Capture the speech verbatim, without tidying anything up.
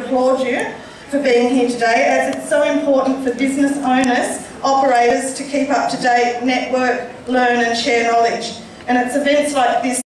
applaud you for being here today, as it's so important for business owners, operators to keep up to date, network, learn and share knowledge. And it's events like this